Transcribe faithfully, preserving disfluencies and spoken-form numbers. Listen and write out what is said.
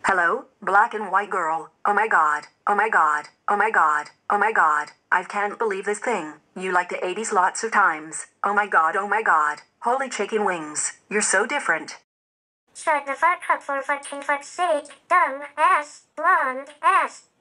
Hello, black and white girl. Oh my god. Oh my god. Oh my god. Oh my god. I can't believe this thing. You like the eighties lots of times. Oh my god. Oh my god. Holy chicken wings. You're so different. Shut the fuck up for fucking fuck's sake, dumb ass, blonde ass.